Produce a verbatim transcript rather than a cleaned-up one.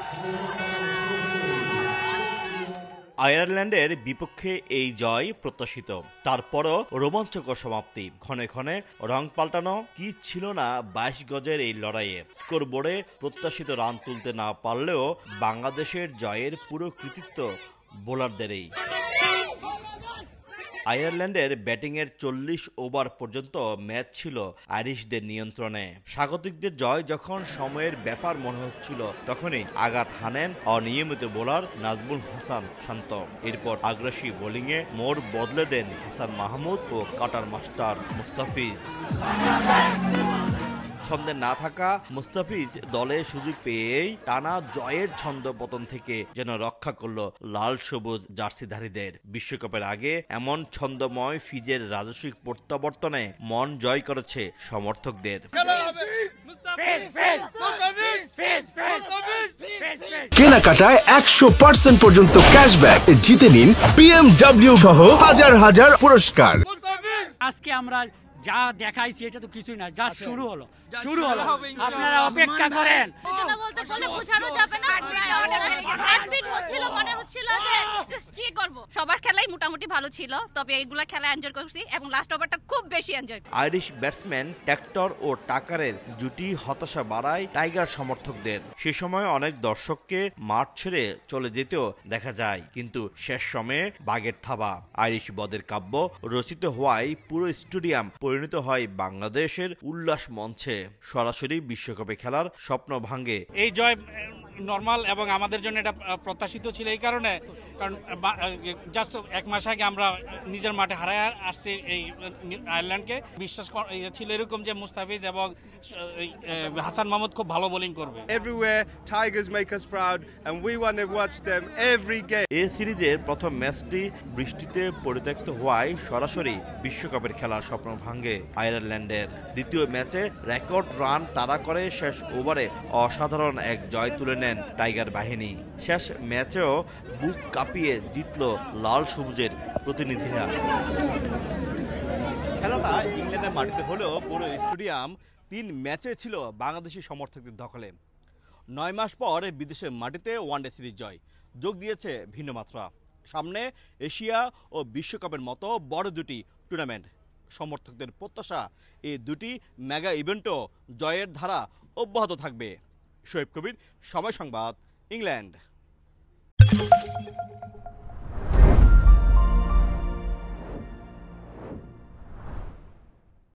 আয়ারল্যান্ডের বিপক্ষে এই জয় প্রত্যাশিত, তারপরও রোমাঞ্চকর সমাপ্তি। ক্ষণে ক্ষণে রং পাল্টানো কি ছিল না বাইশ গজের এই লড়াইয়ে। স্কোরবোর্ডে প্রত্যাশিত রান তুলতে না পারলেও বাংলাদেশের জয়ের পুরো কৃতিত্ব বোলারদেরই। আয়ারল্যান্ডের ব্যাটিংয়ের চল্লিশ ওভার পর্যন্ত ম্যাচ ছিল আইরিশদের নিয়ন্ত্রণে। স্বাগতিকদের জয় যখন সময়ের ব্যাপার মনে হচ্ছিল, তখনই আঘাত হানেন অনিয়মিত বোলার নাজমুল হাসান শান্ত। এরপর আগ্রাসী বোলিংয়ে মোড় বদলে দেন হাসান মাহমুদ ও কাটার মাস্টার মুস্তাফিজ। ছন্দে না থাকা মুস্তাফিজ দলে সুযোগ পেয়েই টানা জয়ের ছন্দ পতন থেকে যেন রক্ষা করল লাল সবুজ জার্সিধারীদের। বিশ্বকাপের আগে এমন ছন্দময় ফিজের রাজস্বিক প্রত্যাবর্তনে মন জয় করেছে সমর্থকদের। কেনাকাটায় একশো পার্সেন্ট পর্যন্ত ক্যাশব্যাক জিতে নিন বিএমডব্লিউ সহ হাজার হাজার পুরস্কার। আজকে আমরা যা দেখাইছি এটা তো কিছুই না, যা শুরু হলো শুরু হলো আপনারা অপেক্ষা করেন। এটা বলতে বলে বোঝানো যাবে না, হ্যান্ডবিট হচ্ছিল, মনে হচ্ছিল যে জাস্ট ঠিক করব। সবার খেলাই মোটামুটি ভালো ছিল, তবে এইগুলা খেলা এনজয় করছি এবং লাস্ট ওভারটা খুব বেশি এনজয় করছি। আইরিশ ব্যাটসম্যান ট্যাক্টর ও টাকারের জুটি হতাশা বাড়ায় টাইগার সমর্থকদের। সে সময় অনেক দর্শককে মাঠ ছেড়ে চলে যেতেও দেখা যায়, কিন্তু শেষ সময়ে বাগের থাবা। আইরিশ বদের কাব্য রচিত হওয়ায় পুরো স্টেডিয়াম পরিণত হয় বাংলাদেশের উল্লাস মঞ্চে। সরাসরি বিশ্বকাপে খেলার স্বপ্ন ভাঙে এই জয়। নর্মাল এবং আমাদের জন্য এটা প্রত্যাশিত ছিল এই কারণে, কারণ জাস্ট এক মাস আগে আমরা নিজের মাঠে হারায় আসছি এই আয়ারল্যান্ডকে। বিশ্বাস ছিল এরকম যে মুস্তাফিজ এবং হাসান মাহমুদ খুব ভালো বোলিং করবে। Everywhere Tigers make us proud and we want to watch them every game. এই সিরিজের প্রথম ম্যাচটি বৃষ্টিতে পরিত্যক্ত হওয়ায় সরাসরি বিশ্বকাপের খেলার স্বপ্ন ভাঙে আয়ারল্যান্ডের। দ্বিতীয় ম্যাচে রেকর্ড রান তাড়া করে শেষ ওভারে অসাধারণ এক জয় তুলে নেন টাইগার বাহিনী। শেষ ম্যাচেও বুক কাঁপিয়ে জিতল লাল সবুজের প্রতিনিধিরা। খেলাটা ইংল্যান্ডের মাটিতে হলেও পুরো স্টেডিয়াম তিন ম্যাচে ছিল বাংলাদেশি সমর্থকদের দখলে। নয় মাস পর বিদেশের মাটিতে ওয়ানডে সিরিজ জয় যোগ দিয়েছে ভিন্ন মাত্রা। সামনে এশিয়া ও বিশ্বকাপের মতো বড় দুটি টুর্নামেন্ট। সমর্থকদের প্রত্যাশা এই দুটি মেগা ইভেন্টও জয়ের ধারা অব্যাহত থাকবে। শোয়েব কবির, সময় সংবাদ, ইংল্যান্ড।